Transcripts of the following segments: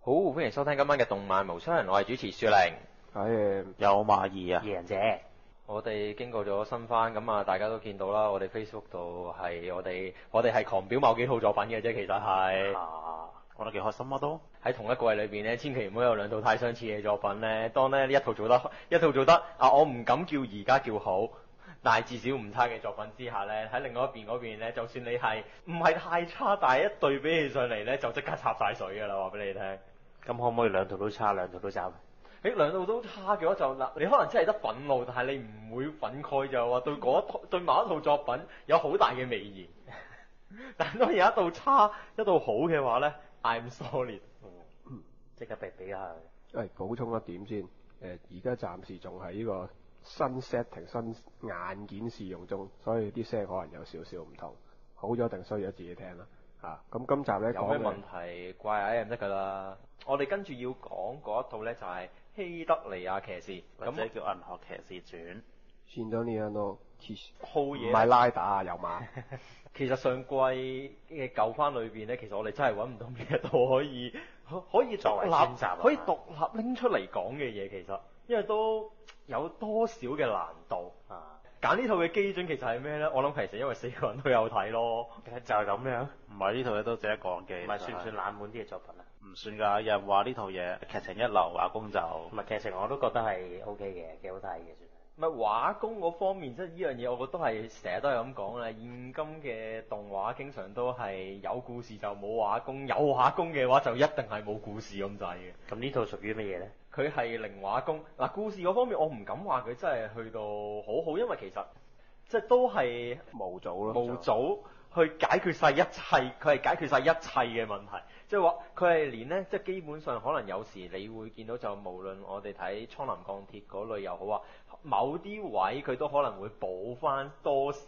好，歡迎收聽今晚嘅動漫無雙，我係主持雪玲。 有馬兒啊， 野人姐。 我哋經過咗新番，咁啊大家都見到啦，我哋 Facebook 度係我哋係狂表某幾套作品嘅啫，其實係。 講得幾開心啊都。 喺同一季裏邊咧，千祈唔好有兩套太相似嘅作品咧。當咧一套做得我唔敢叫而家叫好，但係至少唔差嘅作品之下咧，喺另外一邊嗰邊咧，就算你係唔係太差，但係一對比起上嚟咧，就即刻插晒水㗎啦，話俾你聽。 咁可唔可以兩套都差，兩套都差？ 兩套都差嘅話就嗱，你可能真係得憤怒，但係你唔會憤慨就話對某一套作品有好大嘅微言。但係當有一套差一套好嘅話咧，I'm sorry。 即刻比下佢。 補充一點先，而家暫時仲係呢個新 setting 新硬件試用中，所以啲聲可能有少少唔同。好咗定衰咗自己聽啦。咁今集咧有咩問題怪 IM 得㗎啦。我哋跟住要講嗰一套咧就係希德尼亞騎士， 或者叫銀河騎士傳。 先到呢一個好嘢， 唔係拉打啊，有嘛？ 其實上季嘅舊番裏邊咧，其實我哋真係揾唔到邊一套可以作為專集， 可以獨立拎出嚟講嘅嘢，其實因為都有多少嘅難度啊。揀呢套嘅基準其實係咩咧？我諗其實因為4個人都有睇咯， 就係咁樣。 唔係呢套嘢都值得講嘅。 唔係算唔算冷門啲嘅作品啊？ 唔算㗎，有人話呢套嘢劇情一流，畫工就唔係劇情我都覺得係 OK 嘅，幾好睇嘅算。 唔係畫工嗰方面，即係呢樣嘢，我覺得係成日都係咁講啦。現今嘅動畫經常都係有故事就冇畫工，有畫工嘅話就一定係冇故事咁滯嘅。 咁呢套屬於乜嘢咧？ 佢係零畫工。嗱，故事嗰方面我唔敢話佢真係去到好好，因為其實即係都係模組咯， 模組去解決晒一切，佢係解決晒一切嘅問題。即係話佢係連呢，即係基本上可能有時你會見到就無論我哋睇蒼藍鋼鐵嗰類又好啊，某啲位佢都可能會補翻多少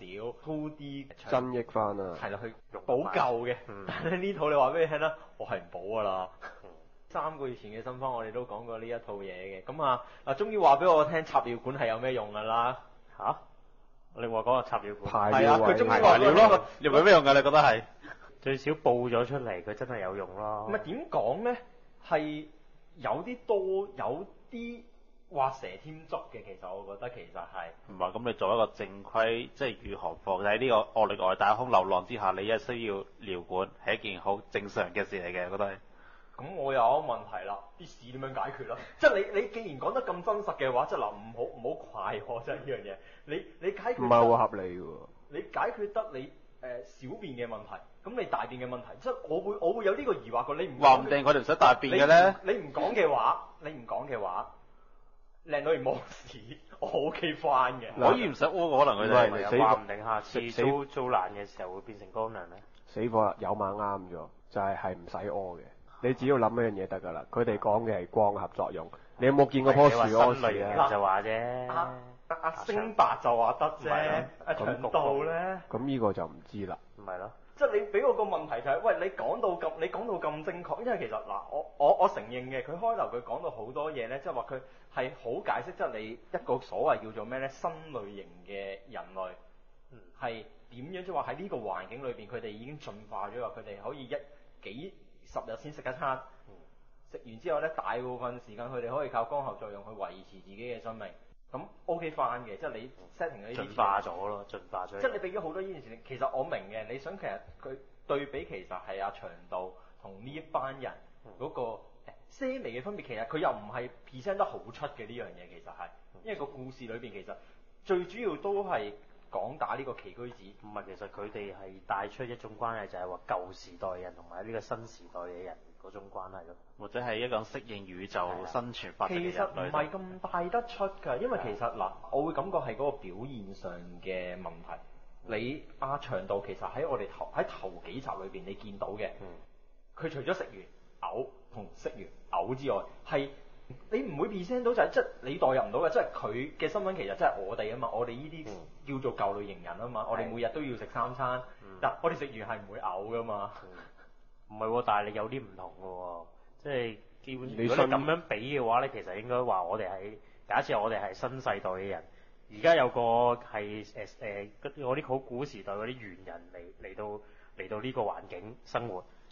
2D 增益翻啊， 係啦，去補救嘅。但係呢套你話俾你聽啦，我係唔補㗎啦。3個月前嘅新番我哋都講過呢一套嘢嘅，咁啊嗱，終於話俾我聽插尿管係有咩用㗎啦嚇？ 你話講個插尿管係啊，佢終於話排尿咯，有咩用㗎？你覺得係？ 最少報咗出嚟，佢真係有用咯。 唔係點講咧？係有啲多，有啲畫蛇添足嘅。其實我覺得其實係唔係咁，你做一個正規，即係如何放喺呢個惡劣外太空流浪之下，你一需要尿管係一件好正常嘅事嚟嘅，我覺得係。 咁我有一個問題啦，啲事點樣解決啦？即係你既然講得咁真實嘅話，即係嗱，唔好怪我真係呢樣嘢。你解決唔係好合理喎。 你解決得你小便嘅問題，咁你大便嘅問題，即係我會有呢個疑惑㗎。你唔話唔定佢哋唔使大便嘅咧。 你唔講嘅話，靚女唔屙屎，我 OK 翻嘅。 可以唔使屙，可能佢哋話唔定下次租爛嘅時候會變成乾糧咧。 死火啦！有馬啱咗，就係唔使屙嘅。你只要諗一樣嘢得㗎啦。佢哋講嘅係光合作用。你有冇見過棵樹屙屎啊？ 就話啫。 阿星白就話得啫，阿長道咧， 咁呢個就唔知啦。 唔係咯， 即係你俾我個問題就係，喂，你講到咁精確，因為其實嗱，我承認嘅，佢開頭佢講到好多嘢咧，即係話佢係好解釋，即係你一個所謂叫做咩咧，新類型嘅人類，係點樣即係話喺呢個環境裏邊，佢哋已經進化咗，話佢哋可以幾十日先食一餐，食完之後咧，大部分時間佢哋可以靠光合作用去維持自己嘅生命。咁 OK 翻嘅，即係你 setting 嗰啲進化咗咯，進化咗。 即係你俾咗好多呢件事，其實我明嘅。你想其實佢對比其實係阿長道同呢一班人嗰個些微嘅分別，其實佢又唔係 present 得好出嘅呢樣嘢，其實係，因為個故事裏邊其實最主要都係講打呢個奇居子。 唔係，其實佢哋係帶出一種關係，就係話舊時代人同埋呢個新時代嘅人嗰種關係咯， 或者係一個適應宇宙生存法則嘅人類。 其實唔係咁帶得出㗎，因為其實嗱，我會感覺係嗰個表現上嘅問題。你阿長道其實喺我哋頭幾集裏邊你見到嘅，佢除咗食完嘔同食完嘔之外，係你唔會 present 到就係即係你代入唔到嘅，即係佢嘅身份其實即係我哋啊嘛，我哋呢啲叫做舊類型人啊嘛，我哋每日都要食3餐，但我哋食完係唔會嘔㗎嘛。 唔係喎，但係你有啲唔同嘅喎，即係基本上如果你咁樣比嘅話咧，其實應該話我哋係假設我哋係新世代嘅人，而家有個係嗰啲好古時代嗰啲猿人嚟到呢個環境生活，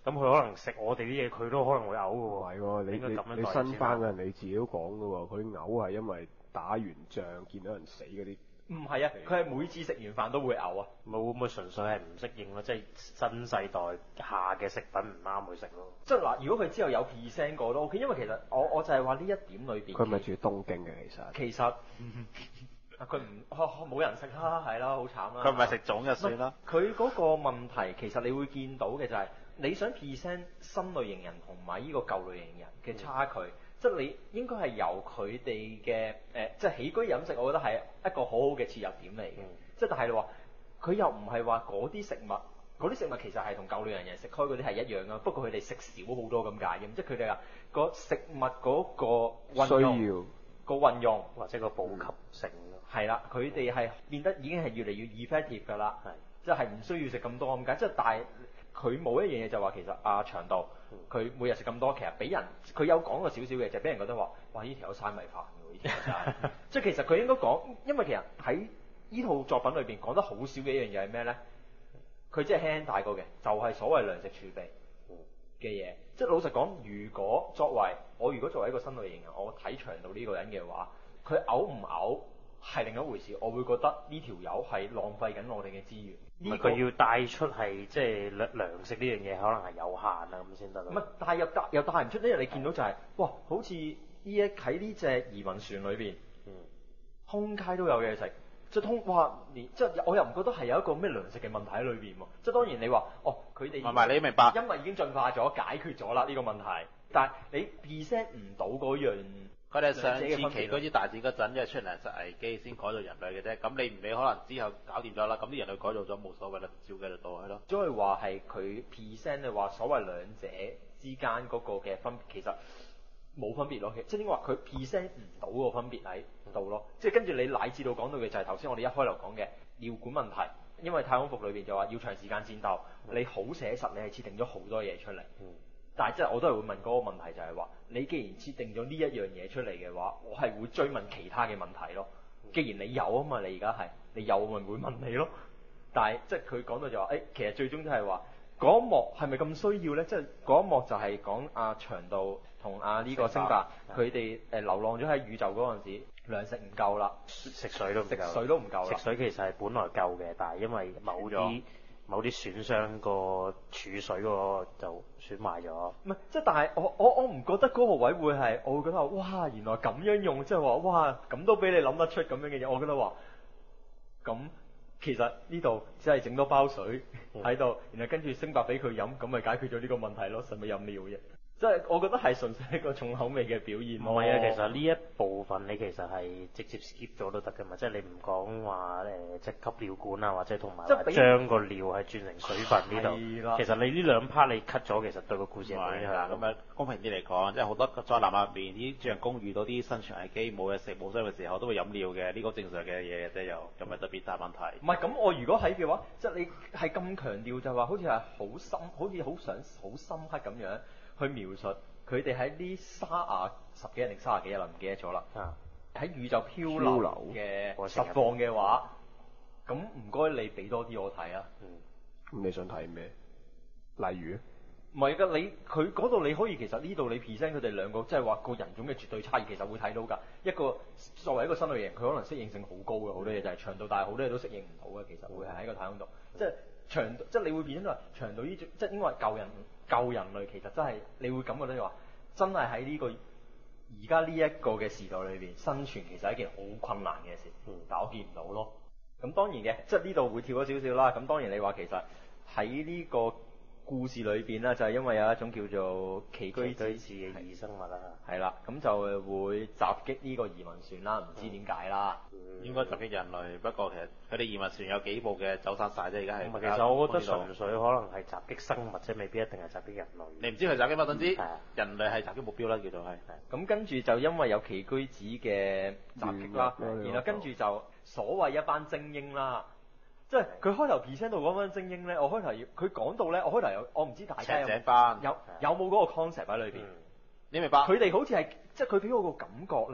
咁佢可能食我哋啲嘢，佢都可能會嘔嘅唔喎。 係喎， 應該咁樣你代先新翻嘅人你自己都講嘅喎，佢嘔係因為打完仗見到人死嗰啲。 唔係啊，佢係每次食完飯都會嘔啊。 冇咁純粹係唔適應咯，即係新世代下嘅食品唔啱佢食咯。 即係嗱，如果佢之後有 present 過都 OK，因為其實我就係話呢一點裏邊。 佢咪住東京嘅其實。 其實佢唔冇人食啦，係啦，好慘啦。 佢唔係食粽就算啦。 佢嗰個問題其實你會見到嘅就係、你想 present 新類型人同埋呢個舊類型人嘅差距。即係你應該係由佢哋嘅即係起居飲食，我覺得係一個好好嘅切入點嚟嘅。即係但係你話佢又唔係話嗰啲食物，嗰啲食物其實係同舊類型人食開嗰啲係一樣啊。不過佢哋食少好多咁解嘅，即係佢哋話個食物嗰個運用需要個運用或者個補給性咯。 係啦，佢哋係變得已經係越嚟越 effective 㗎啦。即係唔需要食咁多咁解。即係但係佢冇一樣嘢就話其實長度。佢每日食咁多，其實俾人佢有講過少少嘅，就俾人覺得話，哇！呢條有嘥米飯喎，呢條真係。即係其實佢應該講，因為其實喺呢套作品裏邊講得好少嘅一樣嘢係咩咧？佢即係輕輕帶過嘅，就係、所謂糧食儲備嘅嘢。即係老實講，如果作為一個新類型人，我睇長度呢個人嘅話，佢嘔唔嘔係另一回事。我會覺得呢條友係浪費緊我哋嘅資源。 佢要帶出係即係糧食呢樣嘢，可能係有限啊咁先得咯。 唔係，但係又帶唔出，因為你見到就係、哇，好似喺呢隻移民船裏邊，通街都有嘢食，即係即係我又唔覺得係有一個咩糧食嘅問題喺裏邊喎。即係當然你話佢哋唔係你明白， 因為已經進化咗，解決咗啦呢個問題，但係你 present 唔到嗰樣。 佢哋上次期嗰啲大戰嗰陣，因為出糧食危機先改造人類嘅啫。咁你唔理，可能之後搞掂咗啦。咁啲人類改造咗冇所謂啦，照繼續到去咯。 即係話係佢 present 你話所謂兩者之間嗰個嘅分別，其實冇分別咯。即係點話佢 present 唔到個分別喺度咯。即係跟住你乃至到講到嘅就係頭先我哋一開頭講嘅尿管問題，因為太空服裏邊就話要長時間戰鬥，你好寫實，你係設定咗好多嘢出嚟。但係即係我都係會問嗰個問題就係話，你既然設定咗呢一樣嘢出嚟嘅話，我係會追問其他嘅問題咯。既然你有啊嘛，你而家係你有咪會問你咯。但係即係佢講到就話，其實最終都係話嗰一幕係咪咁需要咧？即係嗰一幕就係講阿長度同阿呢個星伯佢哋流浪咗喺宇宙嗰陣時，糧食唔夠啦， 食水都唔夠。 食水都唔夠啦。 食水其實係本來夠嘅，但係因為某啲損傷個儲水嗰個就損壞咗。 唔係，即係但係我唔覺得嗰個位會係，我會覺得話哇，原來咁樣用，即係話哇，咁都俾你諗得出咁樣嘅嘢，我覺得話咁其實呢度只係整多包水喺度，然後跟住星伯俾佢飲，咁咪解決咗呢個問題咯，使咪飲料啫？即係我覺得係純粹一個重口味嘅表現。 唔係啊，其實呢一部分你其實係直接 skip 咗都得㗎嘛，即係你唔講話即係吸尿管啊，或者同埋將個尿係轉成水分呢度。其實你呢兩 part 你 cut 咗，其實對個故事係冇影響。 咁樣公平啲嚟講，即係好多災難入面啲主人公遇到啲生存危機冇嘢食冇水嘅時候，都會飲料嘅，呢個正常嘅嘢啫，又唔係特別大問題。 唔係咁，我如果喺嘅話，即係你係咁強調就話，好似係好深，好似好想好深刻咁樣。去描述佢哋喺呢10幾日定30幾日啦，唔記得咗啦。喺宇宙漂流嘅實況嘅話，咁唔該你俾多啲我睇啊。 咁你想睇咩？例如？ 唔係㗎，佢嗰度你可以其實呢度你 present 佢哋兩個，即係話個人種嘅絕對差異，其實會睇到㗎。一個作為一個新類型，佢可能適應性好高嘅，好多嘢就係長度，但係好多嘢都適應唔到嘅。其實會係喺個太空度，即係長度，即係你會變咗話長度呢種，即係應該係舊人類，其實真係你會感覺到話，真係喺呢個而家呢一個嘅時代裏邊生存，其實係一件好困難嘅事。但我見唔到咯。咁當然嘅，即係呢度會跳咗少少啦。咁當然你話其實喺呢個故事裏邊咧，就係因為有一種叫做奇居子嘅異生物啦，係啦，咁就會襲擊呢個移民船啦，唔知點解啦。 應該襲擊人類，不過其實佢哋移民船有幾部嘅走散晒啫，而家係。 其實我覺得純粹可能係襲擊生物啫，未必一定係襲擊人類。 你唔知佢襲擊乜，總之人類係襲擊目標啦，叫做係。 咁跟住就因為有奇居子嘅襲擊啦，然後跟住就所謂一班精英啦。即係佢開頭 present 到嗰班精英咧，我開頭佢講到咧，我開頭我唔知大家有冇嗰個 concept 喺裏邊。 你明白？ 佢哋好似係即係佢俾我個感覺咧，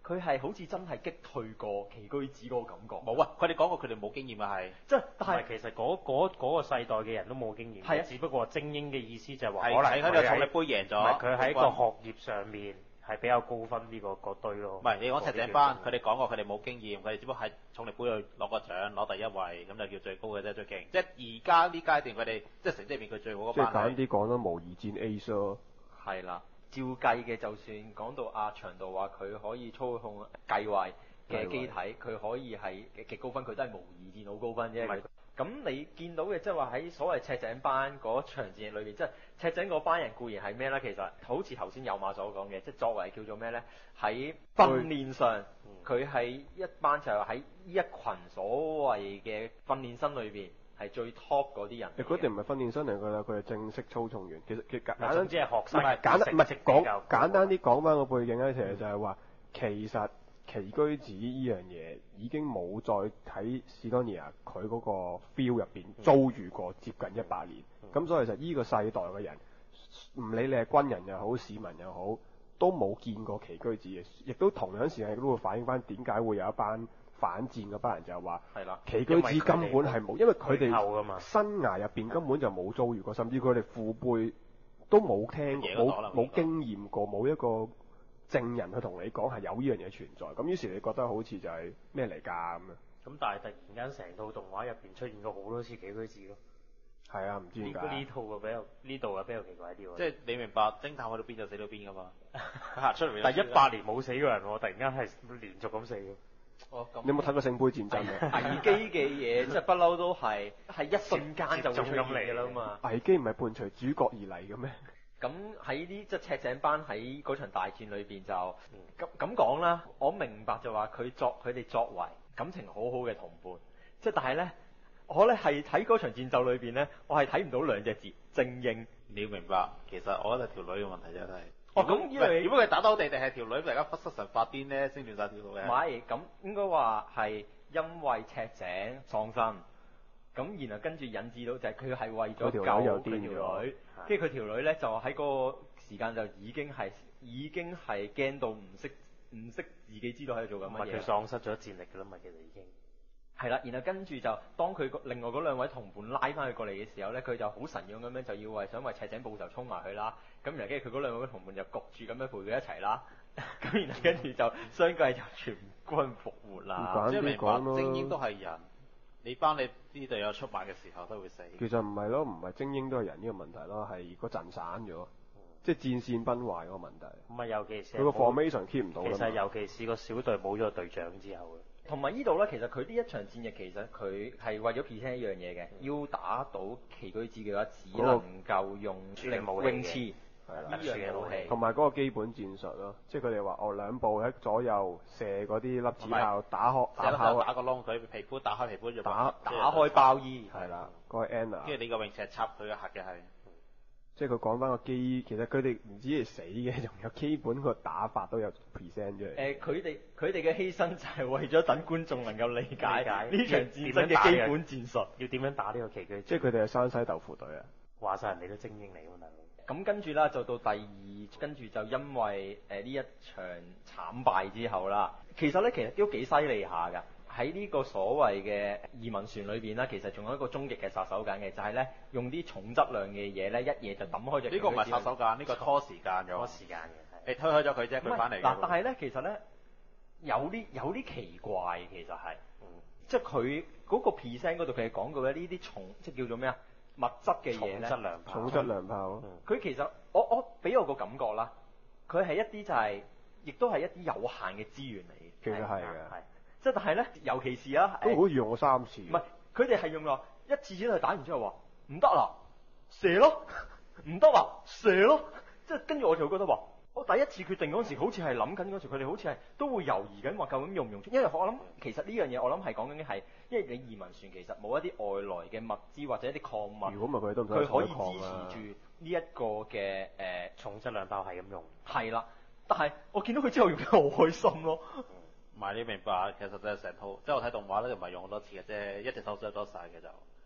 佢係好似真係擊退過奇居子嗰個感覺。 冇啊！佢哋講過佢哋冇經驗啊，係。 即係，但係其實嗰個世代嘅人都冇經驗。 係啊， 只不過精英嘅意思就係話， 可能喺個重力杯贏咗。 唔係佢喺個學業上面係比較高分呢個堆咯。 唔係你講赤井班，佢哋講過佢哋冇經驗，佢哋只不過喺重力杯度攞個獎，攞第一位，咁就叫最高嘅啫，最勁。即係而家呢階段佢哋即係成績入面佢最好嗰班。 即係簡單啲講啦，模擬戰 A 咯。 係啦。照計嘅，就算講到阿長道話佢可以操控繼位嘅機體，佢可以係極高分，佢都係模擬戰好高分啫。咁你見到嘅即係話喺所謂赤井班嗰場戰役裏邊，即係赤井嗰班人固然係咩咧？其實好似頭先有馬所講嘅，即係作為叫做咩咧？喺訓練上，佢係一班就係喺呢一群所謂嘅訓練生裏邊。係最 top 嗰啲人。 佢哋唔係訓練生嚟㗎啦，佢係正式操縱員。其實簡單即係學生， 簡單啲講翻個背景咧，其實就係話，其實奇居子呢樣嘢已經冇再喺史多尼亞佢嗰個 feel 入邊遭遇過接近100年。咁所以其實呢個世代嘅人，唔理你係軍人又好，市民又好，都冇見過奇居子嘅，亦都同樣時間亦都會反映翻點解會有一班反戰嗰班人就係話，奇居子根本係冇，因為佢哋生涯入邊根本就冇遭遇過，甚至佢哋父輩都冇聽過，冇經驗過，冇一個證人去同你講係有呢樣嘢存在。咁於是你覺得好似就係咩嚟㗎咁啊？ 咁但係突然間成套動畫入邊出現過好多次奇居子咯。 係啊，唔知點解。 呢套嘅呢度嘅比較奇怪啲喎。 即係你明白偵探去到邊就死到邊㗎嘛？出嚟。 但係100年冇死過人喎，突然間係連續咁死嘅。 你有冇睇過聖杯戰爭啊？ 危機嘅嘢即係不嬲都係一瞬間就會出現㗎啦嘛。 危機唔係伴隨主角而嚟嘅咩？ 咁喺啲即係赤井班喺嗰場大戰裏邊就咁講啦。我明白就話佢哋作為感情好好嘅同伴，即係但係咧，我咧係睇嗰場戰鬥裏邊咧，我係睇唔到兩隻字精英。 你要明白，其實我覺得條女嘅問題真係。 咁如果佢打得好地定係條女大家忽失神發癲咧，先亂曬條路嘅。 唔係，咁應該話係因為赤井喪生，咁然後跟住引致到就係佢係為咗救佢條女，跟住佢條女咧就喺個時間就已經係驚到唔識自己知道喺度做緊乜嘢。 佢喪失咗戰力㗎啦嘛，其實已經。 係啦，然後跟住就當佢另外嗰兩位同伴拉翻佢過嚟嘅時候咧，佢就好神勇咁樣就要想為赤井報仇衝埋去啦。咁然後跟住佢嗰兩位同伴就焗住咁樣陪佢一齊啦。咁然後跟住就相繼就全軍復活啦。 即係明白精英都係人，你班你啲隊友出賣嘅時候都會死。 其實唔係咯，唔係精英都係人呢個問題咯，係個陣散咗，即係戰線崩壞嗰個問題。 唔係尤其是佢個 formation keep 唔到。 其實尤其是個小隊冇咗個隊長之後同埋呢度咧，其實佢呢一場戰役其實佢係為咗 present 一樣嘢嘅，要打到奇居子嘅話，只能夠用泳刺呢樣嘢武器， 同埋嗰個基本戰術咯，即係佢哋話兩步喺左右射嗰啲粒子炮打個窿，佢皮膚打開皮膚就打開包衣， 係啦，嗰個 Anna， 跟住你個泳尺插佢嘅核嘅係。 即係佢講翻個其實佢哋唔止係死嘅，仲有基本個打法都有 present 出嚟。 佢哋嘅犧牲就係為咗等觀眾能夠理解呢場戰爭嘅基本戰術， 要點樣打呢個奇居子。 即係佢哋係山西豆腐隊啊！ 話晒人哋都精英嚟㗎嘛。 咁跟住啦，就到第二，跟住就因為呢一場慘敗之後啦，其實都幾犀利下㗎。喺呢個所謂嘅移民船裏邊啦，其實仲有一個終極嘅殺手鐧嘅，就係咧用啲重質量嘅嘢咧，一嘢就抌開隻。 呢個唔係殺手鐧，呢個拖時間咗。 拖時間嘅， 你推開咗佢啫，佢翻嚟。 嗱，但係咧，其實咧有啲奇怪，其實係，即係佢嗰個 present 嗰度，佢係講過咧呢啲重，即係叫做咩啊物質嘅嘢咧。 重質量炮。 佢其實我俾我個感覺啦，佢係一啲就係，亦都係一啲有限嘅資源嚟嘅。 其實係嘅。 即係但係咧，尤其是啊， 都好似用過3次。 唔係，佢哋係用咗一次只係打完之後話唔得啦，射咯，唔得啦，射咯。即係跟住我就覺得話，我第一次決定嗰陣時，好似係諗緊嗰時，佢哋好似係都會猶豫緊話究竟用唔用？因為我諗其實呢樣嘢，我諗係講緊係，因為你移民船其實冇一啲外來嘅物資或者一啲礦物， 如果唔係佢都唔使佢可以支持住呢一個嘅重質量炮係咁用。 係啦，但係我見到佢之後用得好開心咯。 唔係你明白，其實就係成套，即係我睇動畫咧，就唔係用好多次嘅啫，一隻手指都多晒嘅就。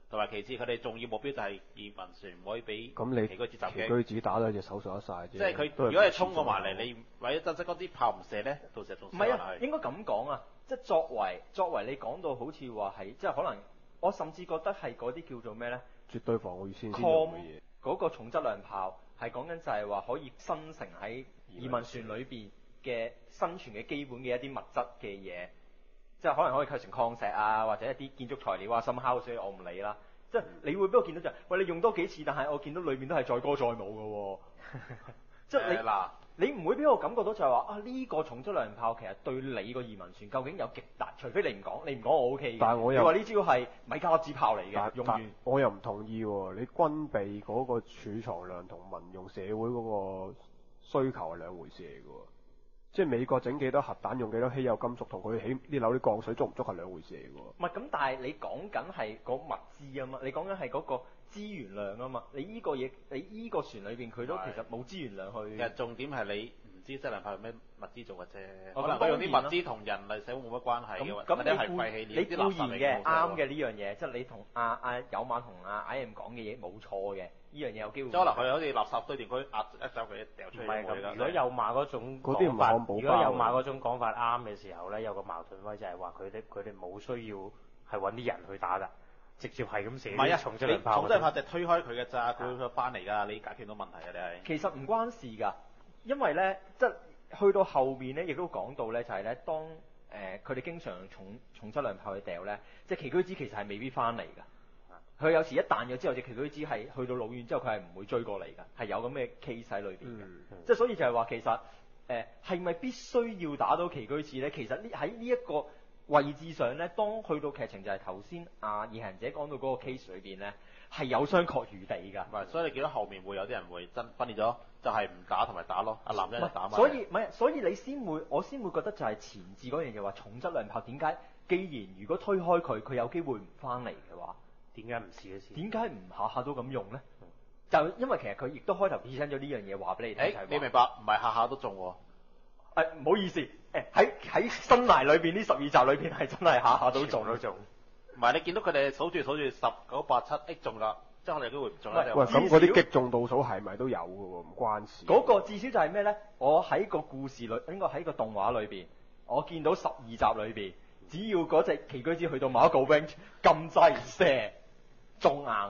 同埋其次佢哋重要目標就係移民船唔可以俾咁你旗居子襲擊。 旗居子打到隻手上一晒啫。 即係佢如果係衝過埋嚟，你為咗珍惜嗰啲炮唔射咧，到時仲唔係啊，應該咁講啊，即係作為你講到好似話係，即係可能我甚至覺得係嗰啲叫做咩咧？ 絕對防禦線先用嘅嘢。 嗰個重質量炮係講緊就係話可以生成喺移民船裏邊嘅生存嘅基本嘅一啲物質嘅嘢，即係可能可以構成礦石啊，或者一啲建築材料啊、somehow，所以我唔理啦。即係你會俾我見到就係，喂，你用多幾次，但係我見到裏面都係載歌載舞嘅喎。即係你唔會俾我感覺到就係話啊呢個重質量炮其實對你個移民船究竟有極大，除非你唔講我 OK 嘅。 但係我又你話呢招係米加粒子炮嚟嘅，用完我又唔同意喎。你軍備嗰個儲藏量同民用社會嗰個需求係兩回事嚟嘅喎。即係美國整幾多核彈，用幾多稀有金屬，同佢起啲樓啲鋼水足唔足係兩回事嚟嘅喎。 唔係咁，但係你講緊係個物資啊嘛，你講緊係嗰個資源量啊嘛。你依個嘢，你依個船裏邊佢都其實冇資源量去。 其實重點係你唔知質量炮係咩物資做嘅啫， 可可能佢用啲物資同人類社會冇乜關係嘅，或者係廢棄你固然嘅啱嘅呢樣嘢，即係你同有馬同IM 講嘅嘢冇錯嘅，呢樣嘢有機會。 即係可能佢好似垃圾堆填區壓一走佢掉出嚟。 唔係咁，如果有馬嗰種嗰啲唔係漢堡包。 如果有馬嗰種講法啱嘅時候咧，有個矛盾位就係話佢哋冇需要係揾啲人去打㗎，直接係咁射。 唔係啊， 重質量炮。 重質量炮就推開佢嘅咋，佢會翻嚟㗎，你解決到問題㗎你係。 其實唔關事㗎，因為咧即係去到後面咧，亦都講到咧就係咧當佢哋經常用重質量炮去掉咧，即係旗居子其實係未必翻嚟㗎。佢有時一彈咗之後，隻旗居子係去到老遠之後，佢係唔會追過嚟㗎，係有咁嘅 case 喺裏邊嘅。即係所以就係話其實係咪必須要打到旗居子咧？其實喺呢一個位置上咧，當去到劇情就係頭先夜行者講到嗰個 case 裏邊咧，係有商榷餘地㗎。 唔係，所以你見到後面會有啲人會分裂咗，就係唔打同埋打咯。男人就打埋。 所以我先會覺得就係前置嗰樣嘢話重質量炮點解？既然如果推開佢有機會唔翻嚟嘅話， 點解唔試一試？ 點解唔下下都咁用咧？就因為其實佢亦都開頭 present 咗呢樣嘢話俾你聽。 你明白？唔係下下都中喎。 唔好意思，喺新泥裏邊呢12集裏邊係真係下下都中。 唔係你見到佢哋數住10、9、8、7，中啦，即係可能有機會唔中啦。 喂，咁嗰啲擊中倒數係咪都有嘅喎？唔關事。 嗰個至少就係咩咧？我喺個故事裏，應該喺個動畫裏邊，我見到12集裏邊，只要嗰隻旗居子去到某一個 range，撳掣射中硬，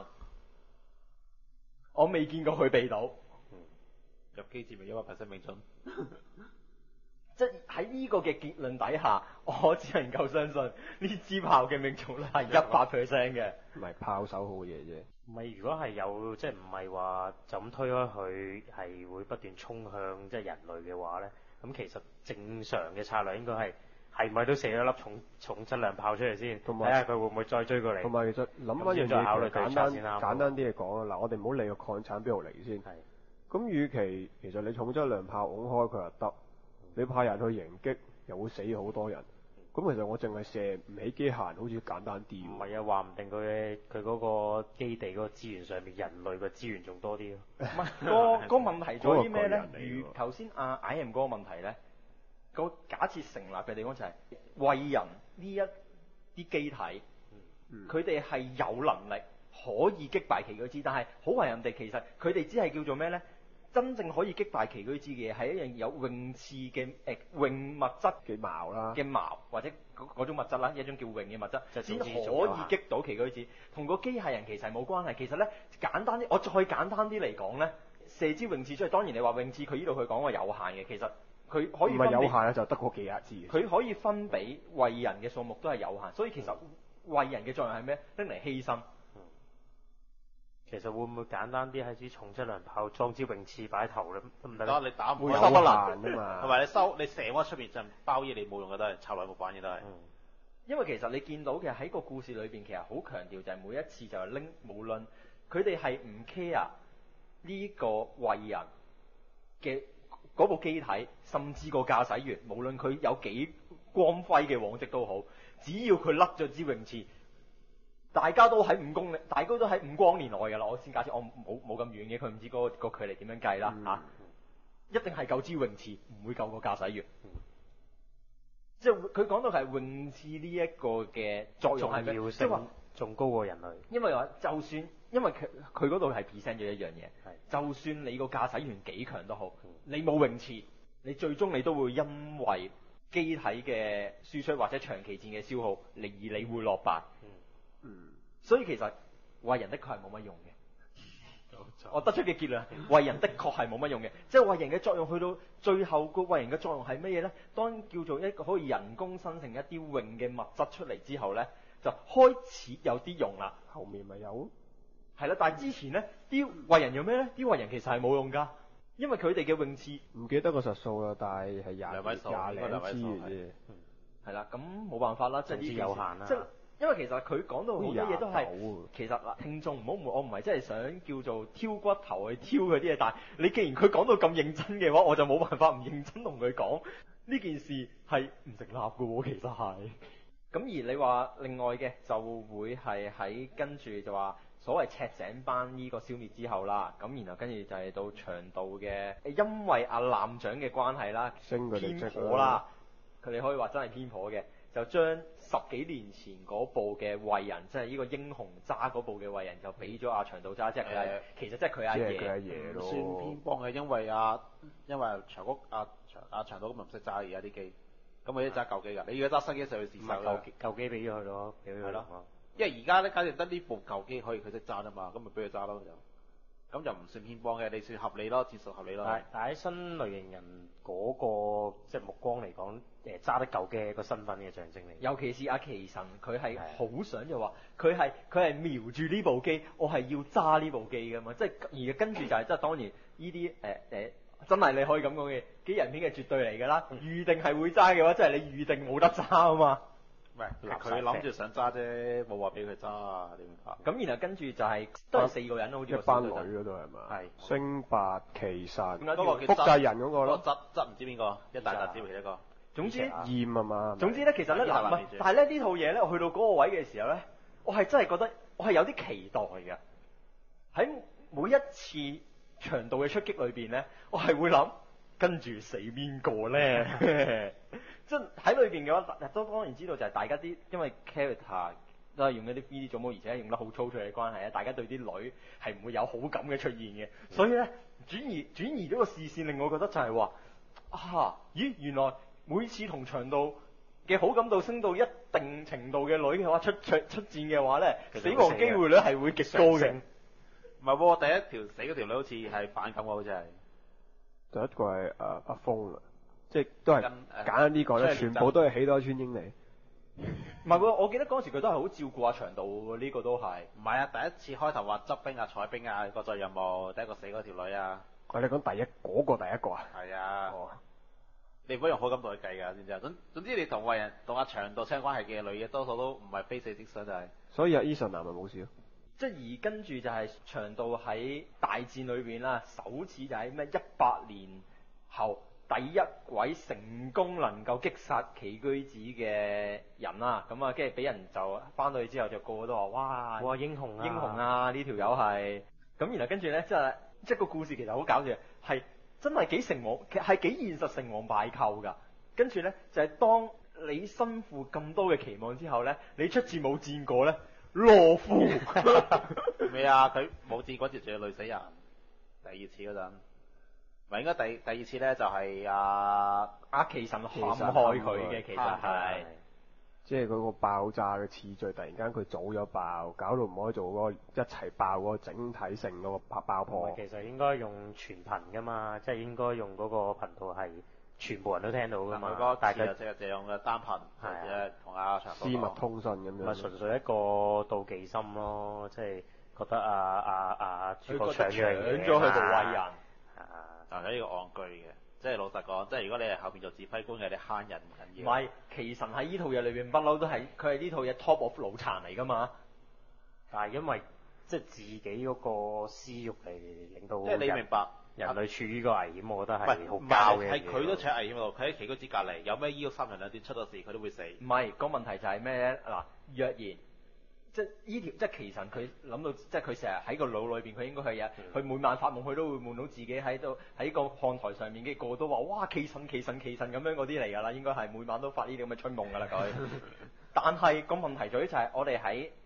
我未見過佢避到。 入機至未100%命中。 即係喺呢個嘅結論底下，我只能夠相信呢支炮嘅命中率係100%嘅。 唔係炮手好嘢啫。 唔係，如果係有即係唔係話就咁推開佢係會不斷衝向即係人類嘅話咧，咁其實正常嘅策略應該係咪都射咗粒重質量炮出嚟先，睇下佢會唔會再追過嚟。 同埋其實諗翻樣嘢，簡單啲嚟講啊，嗱，我哋唔好理個礦產邊度嚟先。係。咁與其實你重質量炮拱開佢又得。你派人去迎擊，又會死好多人。咁其實我淨係射唔起機械人，好似簡單啲。 唔係啊，話唔定佢嗰個基地嗰個資源上面，人類嘅資源仲多啲咯。 唔係個問題在於咩咧？如頭先IM 嗰個問題咧，個假設成立嘅地方就係為人呢一啲機體，佢哋係有能力可以擊敗旗居子，但係好為人哋其實佢哋只係叫做咩咧？真正可以擊敗旗居子嘅係一樣有泳刺嘅泳物質嘅矛啦， 嘅矛或者嗰種物質啦，一種叫泳嘅物質，先可以擊到旗居子。同個機械人其實冇關係。其實咧簡單啲，我再簡單啲嚟講咧，射支泳刺出嚟。當然你話泳刺佢呢度佢講話有限嘅，其實佢可以唔係有限啊，就得嗰幾廿支。 佢可以分俾為人嘅數目都係有限，所以其實為人嘅作用係咩？拎嚟犧牲。 其實會唔會簡單啲喺支重質量炮裝支泳刺擺頭咧？得唔得？ 你打唔收不難啊嘛。 同埋你射我出邊就包嘢，你冇用嘅都係插落冇反嘢都係。 因為其實你見到嘅喺個故事裏邊，其實好強調就係每一次就係拎，無論佢哋係唔 care 呢個為人嘅嗰部機體，甚至個駕駛員，無論佢有幾光輝嘅往績都好，只要佢甩咗支泳刺。大家都喺5公里，大家都喺5光年內㗎啦。我先假設我冇咁遠嘅，佢唔知嗰個距離點樣計啦一定係夠支泳刺，唔會夠個駕駛員。即係佢講到係泳刺呢一個嘅作用係咩？即係話仲高過人類。 因為話就算因為佢嗰度係 present 咗一樣嘢，就算你個駕駛員幾強都好，你冇泳池，你最終你都會因為機體嘅輸出或者長期戰嘅消耗，而你會落敗。所以其實為人的確係冇乜用嘅。我得出嘅結論，為人的確係冇乜用嘅，即係為人嘅作用去到最後個為人嘅作用係乜嘢呢？當叫做一個可以人工生成一啲泳嘅物質出嚟之後呢，就開始有啲用啦。 後面咪有？ 係啦，但係之前呢啲為人用咩呢？啲為人其實係冇用㗎，因為佢哋嘅泳池唔記得個實數啦，但係係廿位數零支嘅啫。 係啦，咁冇辦法啦，即係呢有限啦。 即係因為其實佢講到好多嘢都係，其實嗱，聽眾唔好誤會，我唔係真係想叫做挑骨頭去挑佢啲嘢，但係你既然佢講到咁認真嘅話，我就冇辦法唔認真同佢講呢件事係唔成立嘅喎，其實係。咁而你話另外嘅就會係喺跟住就話所謂赤井班呢個消滅之後啦，咁然後跟住就係到長度嘅，因為阿艦長嘅關係啦，偏頗啦，佢哋可以話真係偏頗嘅。就將10幾年前嗰部嘅惠人，即係呢個英雄揸嗰部嘅惠人，就俾咗阿長島揸，即係佢其實即係佢阿爺咯。算偏幫嘅，因為長谷阿長島咁唔識揸而家啲機，咁佢一揸舊機㗎。你而家揸新機上去試手啦。 舊機俾咗佢咯，俾佢咯。 因為而家咧，假如得呢部舊機可以佢識揸啫嘛，咁咪俾佢揸咯就。咁就唔算偏幫嘅，你算合理咯，戰術合理咯。 但喺新類型人嗰個即係目光嚟講，揸得舊嘅個身份嘅象徵嚟。 尤其是阿奇神，佢係好想就話，佢係瞄住呢部機，我係要揸呢部機㗎嘛。即係而跟住就係即係當然呢啲真係你可以咁講嘅機人片嘅絕對嚟㗎啦。預定係會揸嘅話，即係你預定冇得揸啊嘛。 唔係佢諗住想揸啫，冇話俾佢揸啊！點解？ 咁然後跟住就係都係4個人，好似一班女嗰度係嘛？ 係星八奇神， 嗰個複製人嗰個咯。 執唔知邊個？一大達知其一個。 總之厭啊嘛。 總之咧，其實咧嗱，但係咧呢套嘢咧，我去到嗰個位嘅時候咧，我係真係覺得我係有啲期待嘅。喺每一次長度嘅出擊裏邊咧，我係會諗跟住死邊個咧？即係喺裏邊嘅話，都當然知道就係大家啲，因為 character 都係用一啲 3D 組模，而且用得好粗糙嘅關係咧，大家對啲女係唔會有好感嘅出現嘅，所以咧轉移咗個視線，令我覺得就係話咦，原來每次同長度嘅好感度升到一定程度嘅女嘅話，出戰嘅話咧，死亡機會率係會極高嘅。 唔係喎，第一條死嗰條女好似係反感喎，好似係。 第一個係阿峰啦。即係都係簡單啲講咧，全部都係喜多川英嚟。 唔係喎，我記得嗰時佢都係好照顧阿長度喎，呢個都係。 唔係啊，第一次開頭話執兵啊、採兵啊，個作任務，第一個死嗰條女啊。 你講第一個啊？ 係啊。你唔可以用好感度去計㗎，知唔知啊？總之你同惠人同阿長度相關係嘅女嘅，多數都唔係非死即傷就係。 所以阿 Eason 男咪冇事咯。 即係而跟住就係長度喺大戰裏邊啦，首次就喺咩100年後。第一位成功能夠擊殺奇居子嘅人啦，咁啊，跟住俾人就翻到去之後就個個都話哇英雄啊呢條友係，咁然後跟住咧即係個故事其實好搞笑，係真係幾成王，係幾現實成王敗寇㗎。跟住咧就係當你身負咁多嘅期望之後咧，你出戰冇戰過咧，懦夫。 咩啊？佢冇戰嗰次仲要累死人，第二次嗰陣。咪應該第二次咧就係阿奇神陷害佢嘅，其實係即係嗰個爆炸嘅次序，突然間佢早咗爆，搞到唔可以做嗰個一齊爆嗰個整體性嗰個爆破。 其實應該用全頻噶嘛，即係應該用嗰個頻道係全部人都聽到噶嘛。 大家即係用嘅單頻，或者同阿長私密通訊咁樣。 咪純粹一個妒忌心咯，即係覺得主角搶咗佢部惠人。 但係呢個戇居嘅，即係老實講，即係如果你係後邊做指揮官嘅，你慳人唔緊要。 唔係，奇神喺呢套嘢裏邊不嬲都係，佢係呢套嘢 top of 腦殘嚟㗎嘛。 但係因為即係自己嗰個私慾嚟令到， 即係你明白人類處於個危險，我覺得係好交嘅。係佢都處喺危險度，佢喺奇居子隔離，有咩醫藥3人2點出咗事，佢都會死。 唔係，個問題就係咩咧？嗱，若然。即係呢條，即係奇神佢諗到，即係佢成日喺個腦裏邊，佢應該係有，佢每晚發夢，佢都會夢到自己喺度喺個看台上面，嘅個個都話：哇，奇神咁樣嗰啲嚟㗎啦，應該係每晚都發呢啲咁嘅春夢㗎啦佢。但係個問題在於就係我哋喺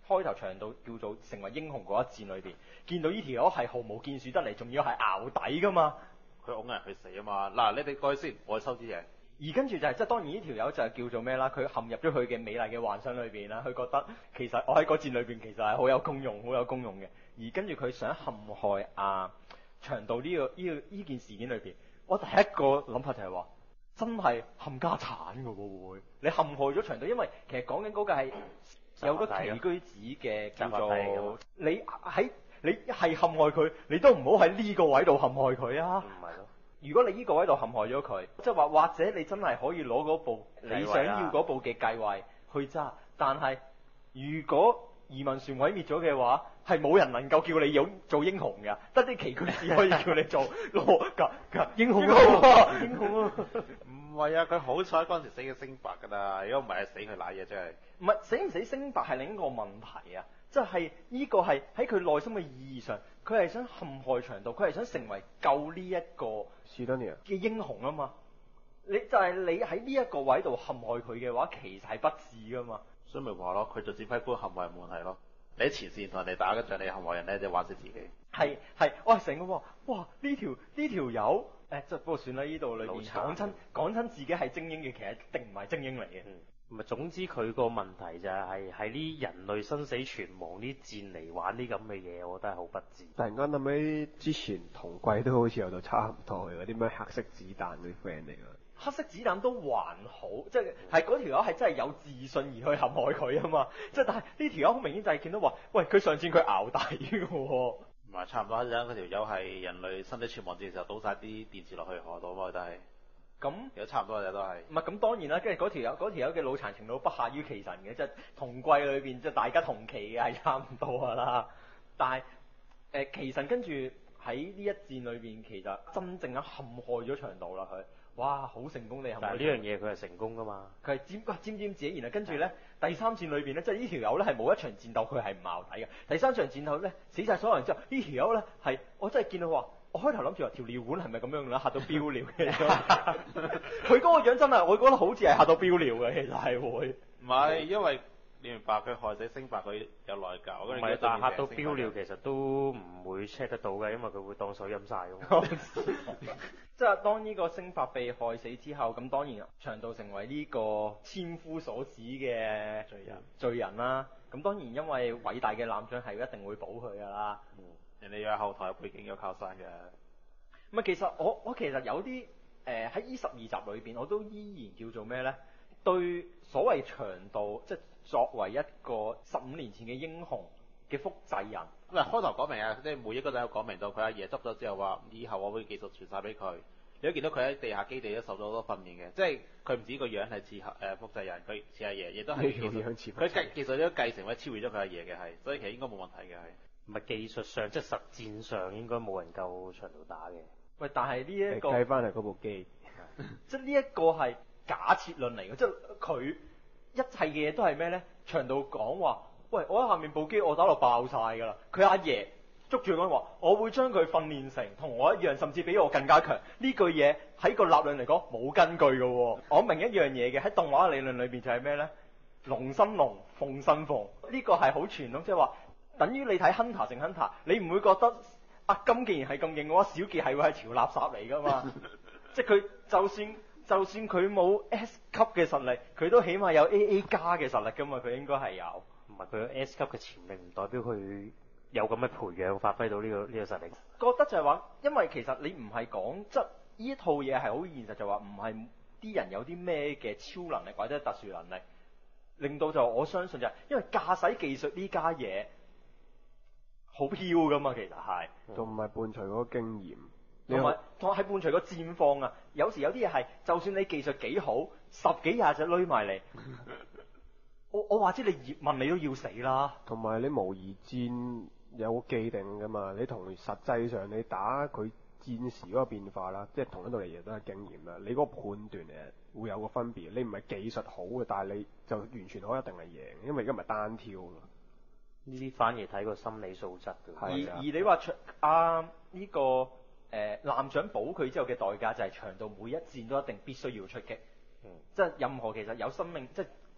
開頭長度叫做成為英雄嗰一戰裏邊，見到呢條友係毫無建樹得嚟，仲要係淆底噶嘛。 佢拱人去死啊嘛！嗱，你哋過去先，我去收支嘢。 而跟住就係、即係當然呢條友就係叫做咩啦？佢陷入咗佢嘅美麗嘅幻想裏邊啦，佢覺得其實我喺嗰戰裏邊其實係好有功用、好有功用嘅。而跟住佢想陷害長度呢件事件裏邊，我第一個諗法就係話，真係冚家產㗎喎會，你陷害咗長度，因為其實講緊嗰個係有個奇居子嘅叫做你係陷害佢，你都唔好喺呢個位度陷害佢啊！ 唔係咯。 如果你呢個位度陷害咗佢，即係話或者你真係可以攞嗰部你想要嗰部嘅繼位去揸，但係如果移民船毀滅咗嘅話，係冇人能夠叫你做英雄嘅，得啲奇居子可以叫你做英雄啊！英雄啊！ 唔係啊，佢好彩嗰陣時死嘅星白㗎啦，如果唔係死佢賴嘢真係。 唔係死唔死星白係另一個問題啊！即係呢個係喺佢內心嘅意義上，佢係想陷害長度，佢係想成為救呢一個史丹尼亞嘅英雄啊嘛！你就係你喺呢一個位度陷害佢嘅話，其實係不智噶嘛。 所以咪話咯，佢做指揮官陷害人冇問題咯。你喺前線同人哋打緊仗，你陷害人咧，就玩死自己。 係，哇成個哇呢條友即係不過算啦，呢度裏邊講親自己係精英嘅，其實一定唔係精英嚟嘅。 唔係，總之佢個問題就係喺啲人類生死存亡啲戰嚟玩啲咁嘅嘢，我覺得係好不智。 突然間諗起之前同季都好似有到差唔多嘅嗰啲咩黑色子彈嗰啲 friend 嚟㗎。 黑色子彈都還好，即係嗰條友係真係有自信而去陷害佢啊嘛！即係但係呢條友好明顯就係見到話，喂佢上次佢淆底嘅喎。 唔係差唔多，嗰條友係人類生死存亡戰嘅時候倒晒啲電池落去河度嘛，但係。咁有差唔多嘅都係。唔係咁當然啦，跟住嗰條友嘅腦殘程度不下於其神嘅，即係同季裏邊即係大家同期嘅係差唔多㗎啦。但係其神跟住喺呢一戰裏邊，其實真正咁陷害咗長度啦佢。哇！好成功地陷害。 但係呢樣嘢佢係成功㗎嘛？ 佢係沾自己，然後跟住咧第三戰裏邊咧，即係呢條友咧係冇一場戰鬥佢係唔淆底嘅。第三場戰鬥咧死晒所有人之後，呢條友咧係我真係見到話。我開頭諗住話條尿管係咪咁樣啦，嚇到飆尿嘅。佢嗰個樣真係，我覺得好似係嚇到飆尿嘅，其實係會。 唔係，因為你明白佢害死星白，佢有內疚。 唔係，但係嚇到飆尿其實都唔會 check 得到嘅，因為佢會當水飲晒㗎嘛。 即係當呢個星白被害死之後，咁當然長度成為呢個千夫所指嘅罪人啦。咁當然因為偉大嘅艦長係一定會保佢㗎啦。 人哋有後台背景有靠山嘅。 唔係，其實我其實有啲喺呢12集裏邊，我都依然叫做咩咧？對所謂長度，即係作為一個15年前嘅英雄嘅複製人。 唔係開頭講明啊，即係每一個都有講明到佢阿爺執咗之後話，以後我會技術傳晒俾佢。你都見到佢喺地下基地都受咗好多訓練嘅，即係佢唔止個樣係似複製人，佢似阿爺，亦都係佢技術都繼承或者超越咗佢阿爺嘅係，所以其實應該冇問題嘅係。 唔係技術上，即係實戰上應該冇人夠長度打嘅。 喂，但係呢一個計翻係嗰部機， 即係呢一個係假設論嚟嘅，即係佢一切嘅嘢都係咩咧？長度講話，喂，我喺下面部機我打到爆晒㗎啦！佢阿爺捉住佢話，我會將佢訓練成同我一樣，甚至比我更加強。呢句嘢喺個立論嚟講冇根據嘅喎。我明一樣嘢嘅喺動畫理論裏邊就係咩咧？龍生龍，鳳生鳳，呢個係好傳統，即係話。等於你睇 Hunter 成 Hunter，你唔會覺得阿金既然係咁勁嘅話，小傑係會係條垃圾嚟㗎嘛？即係佢就算佢冇 S 級嘅實力，佢都起碼有 AA 加嘅實力㗎嘛？佢應該係有。 唔係佢有 S 級嘅潛力，唔代表佢有咁嘅培養發揮到呢個實力。 覺得就係話，因為其實你唔係講即係呢一套嘢係好現實，就話唔係啲人有啲咩嘅超能力或者特殊能力，令到就我相信就係因為駕駛技術呢家嘢。好飄噶嘛，其實係， 同埋伴隨嗰個經驗， 同埋係伴隨個戰況啊！有時有啲嘢係，就算你技術幾好，10幾20隻攏埋嚟，我話知你問你都要死啦。 同埋你模擬戰有既定噶嘛，你同實際上你打佢戰時嗰個變化啦，即係同一道理嘢都係經驗啦。你嗰個判斷會有個分別，你唔係技術好嘅，但係你就完全可以一定係贏，因為而家唔係單挑㗎。 呢啲反而睇個心理素質嘅。 而你話呢個艦長保佢之後嘅代價就係長度每一戰都一定必須要出擊。即係任何其實有生命，即係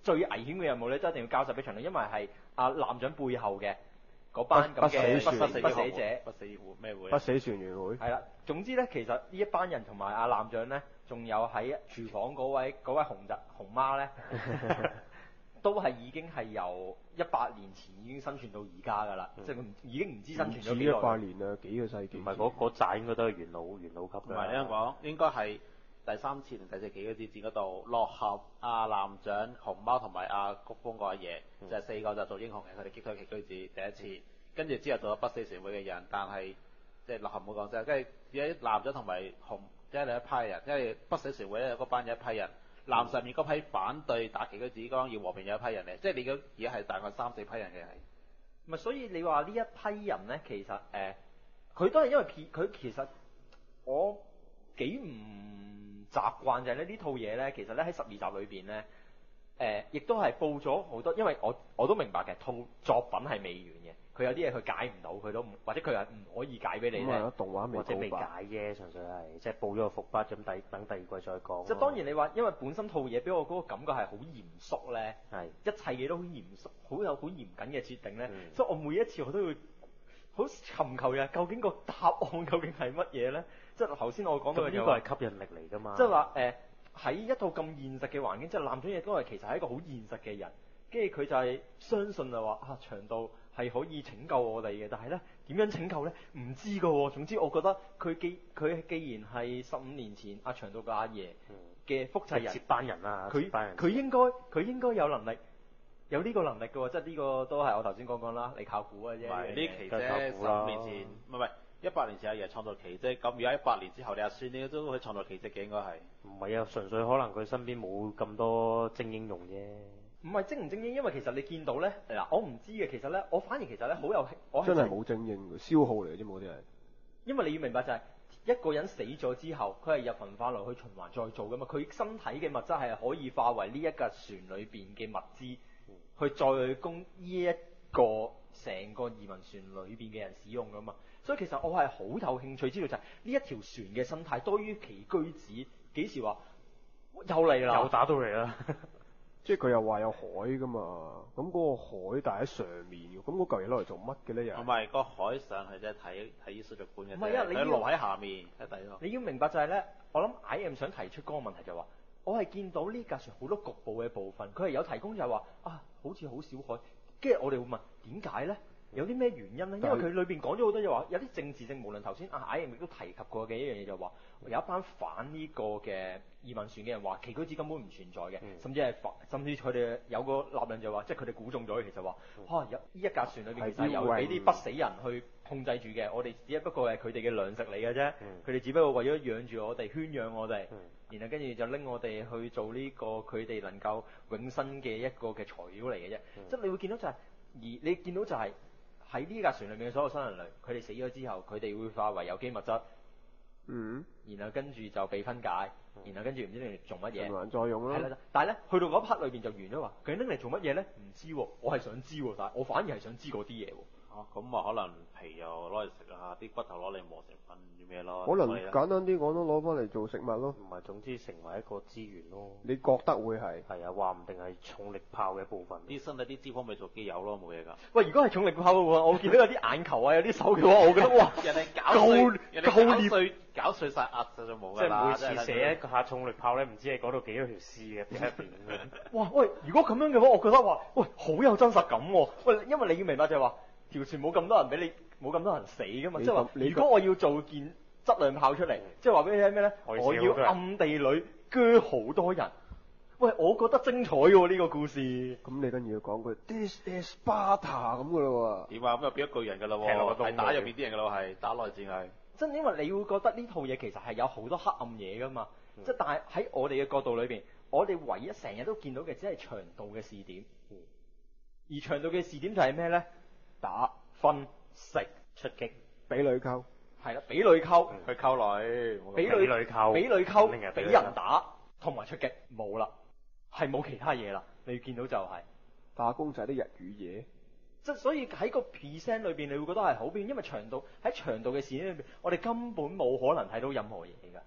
最危險嘅任務咧，都一定要交晒俾長島，因為係阿艦長背後嘅嗰班咁嘅不死者、 不死咩會？ 不死船員會。 係啦，總之咧，其實呢一班人同埋阿艦長咧，仲有喺廚房嗰位熊媽咧，都係已經係由100年前已經生存到而家㗎啦，即係已經唔知生存咗幾耐。 100年啦，幾個世紀。 唔係嗰紮應該都係元老級㗎。 唔係你咁講，應該係第3次同第4期嗰支戰嗰度，落合阿艦長、熊貓同埋阿谷風個阿爺，就係4個就做英雄嘅，佢哋擊退奇居子第一次，跟住之後做咗不死船會嘅人，但係即係落合冇講真，跟住而家艦長同埋即係另一批人，因為不死船會咧嗰班有一批人。艦上面嗰批反對打奇居子剛要和平有一批人嚟，即係你而家係大概3-4批人嘅係。 咪所以你話呢一批人咧，其實佢都係因為佢其實我幾唔習慣就係呢套嘢咧，其實咧喺12集裏邊咧，亦都係報咗好多，因為我都明白嘅，套作品係未完嘅。佢有啲嘢佢解唔到，佢都或者佢係唔可以解俾你咧。 咁動畫或者未解啫，純粹係即係報咗個伏筆，咁等第二季再講。 即係當然你話，因為本身套嘢俾我嗰個感覺係好嚴肅咧， 係一切嘢都好嚴肅，好有好嚴謹嘅設定咧，所以我每一次我都會好尋求嘅，究竟個答案究竟係乜嘢咧？即係頭先我講到嘅呢個係吸引力嚟㗎嘛。 即係話喺一套咁現實嘅環境，即係艦長亦都係其實係一個好現實嘅人，跟住佢就係相信就話長島係可以拯救我哋嘅，但係咧點樣拯救咧？唔知㗎喎。總之我覺得佢既然係15年前阿長島嘅阿爺嘅複製人接班人啊， 佢應該有能力，有呢個能力㗎喎。即係呢個都係我頭先講啦，你靠估嘅啫。 唔係呢期啫，15年前唔係100年前阿爺創造奇蹟，咁而家100年之後你阿孫呢都可以創造奇蹟嘅應該係。 唔係啊，純粹可能佢身邊冇咁多精英用啫。 唔係精唔精英，因為其實你見到咧，嗱我唔知嘅，其實咧我反而其實咧好有我真係冇精英嘅，消耗嚟嘅啫，冇啲人。因為你要明白就係、一個人死咗之後，佢係入焚化爐去循環再做噶嘛，佢身體嘅物質係可以化為呢一架船裏邊嘅物資，去再供呢一個成個移民船裏邊嘅人使用噶嘛。所以其實我係好有興趣知道就係呢一條船嘅生態，多於奇居子幾時話又嚟啦， 又打到嚟啦。 即係佢又話有海㗎嘛，咁嗰個海但喺上面嘅，咁嗰嚿嘢攞嚟做乜嘅咧？又唔係個海上係即係睇水族館嘅， 唔係啊，你落喺下面喺底咯。 你要明白就係咧，我諗 IM 想提出嗰個問題就係話，我係見到呢架船好多局部嘅部分，佢係有提供就係話好似好少海，跟住我哋會問點解咧？有啲咩原因咧？因為佢裏邊講咗好多嘢話，有啲政治性，無論頭先IM 亦都提及過嘅一樣嘢就話，有一班反呢個嘅移民船嘅人話奇居子根本唔存在嘅，甚至佢哋有個立論就話，即係佢哋估中咗，其實話有呢一架船裏邊其實係有俾啲不死人去控制住嘅，我哋只不過係佢哋嘅糧食嚟嘅啫，佢哋只不過為咗養住我哋、圈養我哋，然後跟住就拎我哋去做呢個佢哋能夠永生嘅一個嘅材料嚟嘅啫，即係你會見到就係，而你見到就係。喺呢架船裏面嘅所有新人類，佢哋死咗之後，佢哋會化為有機物質，然後跟住就被分解，然後跟住唔知拎嚟做乜嘢，循環再用咯。係啦，但係咧去到嗰 part 裏邊就完咗話，究竟拎嚟做乜嘢咧？唔知喎，我係想知喎，但係我反而係想知嗰啲嘢喎。 咁可能皮又攞嚟食啊，啲骨頭攞嚟磨成粉啲咩咯？ 可能簡單啲講都攞翻嚟做食物咯。 唔係，總之成為一個資源咯。 你覺得會係？ 係啊，話唔定係重力炮嘅一部分。 啲身體啲脂肪咪做機油咯，冇嘢㗎。 喂，如果係重力炮嘅話，我見到有啲眼球啊，有啲手嘅話，我覺得哇， 人哋搞碎晒壓就冇㗎啦。 即係每次射一下重力炮咧，唔知係嗰度幾多條絲嘅邊一邊嘅。 哇，喂，如果咁樣嘅話，我覺得話，喂，好有真實感喎。喂，因為你要明白就係話。條船冇咁多人俾你，冇咁多人死噶嘛，即係話如果我要做件質量炮出嚟，即係話俾你聽咩咧？我要暗地裏鋸好多人。喂，我覺得精彩喎呢個故事。 咁你跟住要講句 This is Sparta 咁噶咯喎。 點啊？咁又變一巨人噶啦喎，係打入邊啲人噶啦喎，係打內戰係。 真因為你會覺得呢套嘢其實係有好多黑暗嘢噶嘛，即係但係喺我哋嘅角度裏邊，我哋唯一成日都見到嘅只係長度嘅視點，而長度嘅視點就係咩咧？打、分、食、出擊、 俾女溝， 係啦，俾女溝， 去溝女， 俾女溝，俾人打，同埋出擊，冇啦，係冇其他嘢啦。你見到就係打工仔啲日與夜， 即係所以喺個 present 裏邊，你會覺得係好變，因為喺長度嘅視點裏邊，我哋根本冇可能睇到任何嘢㗎。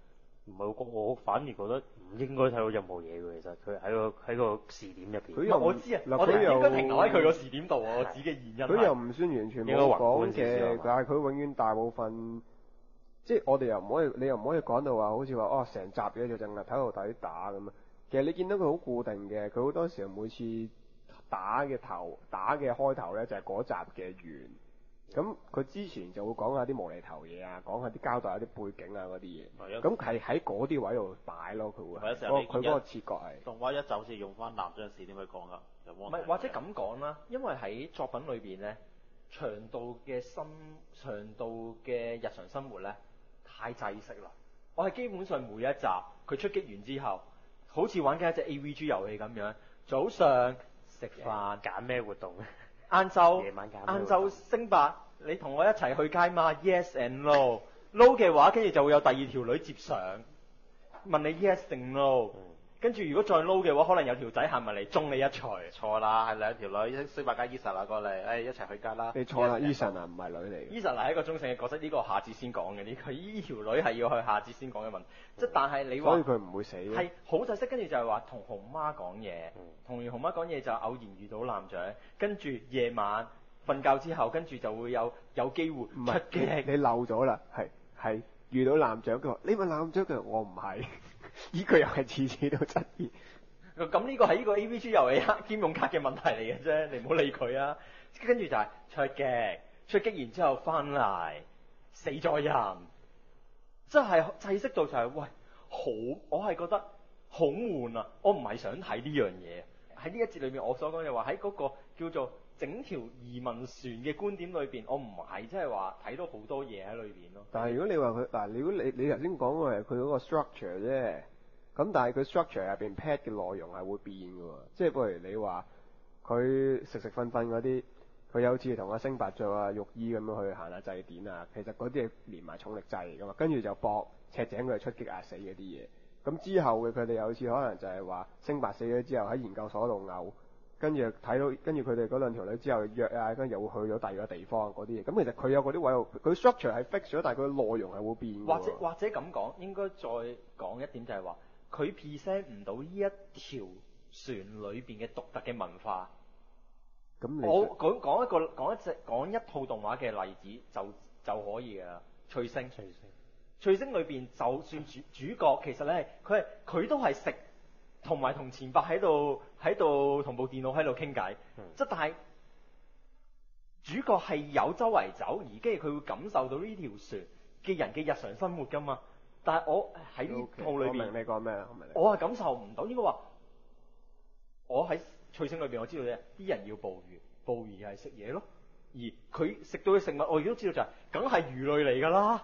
唔係我反而覺得唔應該睇到任何嘢嘅，其實佢喺個視點入邊。 佢又我知啊， 嗱我哋佢又應該停留喺佢個視點度啊！我指嘅原因係佢又唔算完全冇應該宏講觀少少嘅，但係佢永遠大部分，即係我哋又唔可以，你又唔可以講到話好似話哦成集嘢就淨係睇到底打咁啊。其實你見到佢好固定嘅，佢好多時候每次打嘅開頭咧就係嗰集嘅完。咁佢之前就會講下啲無厘頭嘢啊，講下啲交代下啲背景啊嗰啲嘢。咁係喺嗰啲位度擺咯，佢會。佢嗰個切角係。 動畫一就好似用翻男將視點去講噶， 唔係或者咁講啦，因為喺作品裏邊咧，長度嘅日常生活咧太制式啦。我係基本上每一集佢出擊完之後，好似玩緊一隻 AVG 遊戲咁樣，早上食飯揀咩活動咧？ 晏晝夜晚揀晏晝升白，你同我一齊去街嘛 ？Yes and no。no 嘅話，跟住就會有第二條女接上，問你 yes 定 no。跟住如果再 no 嘅話，可能有條仔行埋嚟中你一錘。 錯啦，係兩條女，星白加 Esa 過嚟，一齊去街啦。 你錯啦 Eason 啊，唔係女嚟嘅。 Eason 係一個中性嘅角色，呢個下節先講嘅。呢條女係要去下節先講嘅問題。即係但係你話， 所以佢唔會死。 係好制式，跟住就係話同熊媽講嘢，同完熊媽講嘢就偶然遇到男仔，跟住夜晚瞓覺之後，跟住就會有機會出擊。 你漏咗啦，係遇到男長佢話你問男長佢，我唔係，呢句又係次次都質疑。 咁呢個係呢個 AVG 遊戲兼用卡嘅問題嚟嘅啫，你唔好理佢啊。跟住就係出擊完之後翻嚟死咗人，即係制式到就係、喂我係覺得好悶啊！我唔係想睇呢樣嘢。喺呢一節裏面，我所講嘅話喺嗰個叫做整條移民船嘅觀點裏邊，我唔係即係話睇到好多嘢喺裏邊咯。 但係如果你話佢嗱，如果你頭先講嘅係佢嗰個 structure 啫，咁但係佢 structure 入邊 pad 嘅內容係會變嘅喎，即係譬如你話佢食瞓嗰啲，佢有次同阿星白做阿浴衣咁樣去行下祭典啊，其實嗰啲係連埋重力祭嚟㗎嘛，跟住就搏赤井佢出擊壓死嗰啲嘢。咁之後嘅佢哋有次可能就係話星白死咗之後喺研究所度嘔，跟住睇到跟住佢哋嗰兩條女之後約啊，跟住又會去咗第二個地方嗰啲嘢。咁其實佢有嗰啲位，佢 structure 係 fix 咗，但係佢內容係會變嘅。 或者咁講，應該再講一點就係話，佢 present 唔到呢一條船裏邊嘅獨特嘅文化。 咁我講一套動畫嘅例子就可以㗎啦。翠星裏邊就算主角其實咧，佢都係食同埋同前白喺度同部電腦喺度傾偈，即係但係主角係有周圍走，而跟住佢會感受到呢條船嘅人嘅日常生活㗎嘛。但係我喺呢套裏邊， 我明你講咩啦？ 我係感受唔到，應該話我喺翠星裏邊我知道嘅啲人要捕魚係食嘢咯，而佢食到嘅食物我亦都知道就係梗係魚類嚟㗎啦。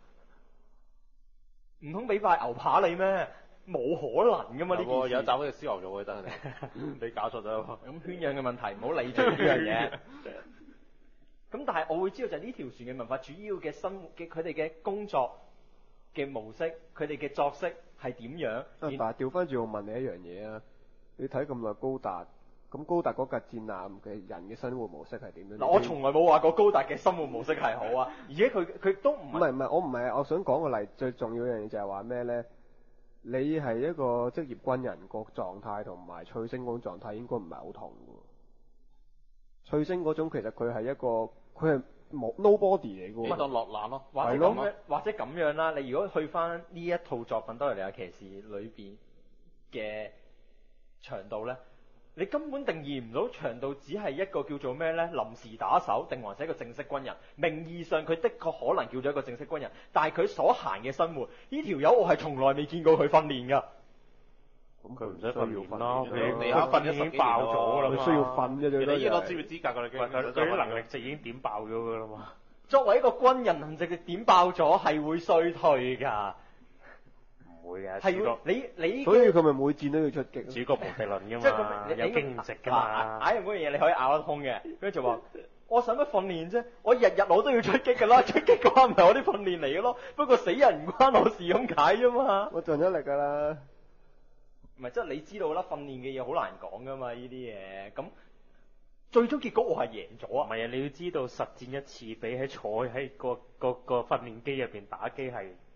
唔通俾塊牛扒你咩？冇可能噶嘛呢件事。 有走嘅燒牛肉佢得你搞錯咗。 咁圈養嘅問題唔好理住呢樣嘢。咁但係我會知道就係呢條船嘅文化，主要嘅生活嘅佢哋嘅工作嘅模式，佢哋嘅作息係點樣？ 但係調翻轉我問你一樣嘢啊，你睇咁耐高達，咁高達嗰架戰艦嘅人嘅生活模式係點樣？ 嗱，我從來冇話過高達嘅生活模式係好啊，而且佢都唔係， 我唔係，我想講個例，最重要一樣嘢就係話咩咧？你係一個職業軍人個狀態同埋翠星嗰種狀態應該唔係好同嘅。翠星嗰種其實佢係佢係冇 nobody 嚟嘅喎。 咪當落難咯， 或者咁樣啦。你如果去翻呢一套作品《多利亞騎士》裏邊嘅長度咧？你根本定義唔到長度，只係一個叫做咩呢？臨時打手定還是一個正式軍人？名義上佢的確可能叫做一個正式軍人，但係佢所行嘅生活，呢條友我係從來未見過佢訓練㗎。 咁佢唔使訓練啦， 你下訓已經爆咗啦嘛， 佢需要訓啫，最多你依攞專業資格㗎啦， 佢啲能力值已經點爆咗㗎啦嘛。 作為一個軍人，能力值點爆咗係會衰退㗎。 唔會嘅， 係要你， 所以佢咪每戰都要出擊。 主角無敵論㗎嘛， 即係有經驗值㗎嘛。 嗰樣嘢你可以拗得通嘅，跟住就話我使乜訓練啫？我日日我都要出擊㗎啦，出擊嘅話唔係我啲訓練嚟嘅咯。不過死人唔關我事咁解啫嘛。 我盡咗力㗎啦。 唔係，即係你知道啦，訓練嘅嘢好難講㗎嘛，呢啲嘢。咁最終結果我係贏咗啊！ 唔係啊，你要知道實戰一次比喺坐喺個訓練機入邊打機係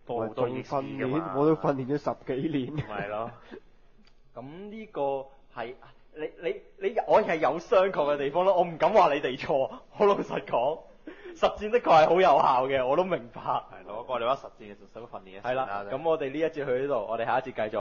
多好多意思訓㗎嘛。 練，我都訓練咗10幾年。 係咯。 咁呢個係你我係有商榷嘅地方咯，我唔敢話你哋錯，好老實講，實戰的確係好有效嘅，我都明白。 係攞個你話實戰嘅實質訓練嘅。 係啦，咁我哋呢一節去呢度，我哋下一節繼續。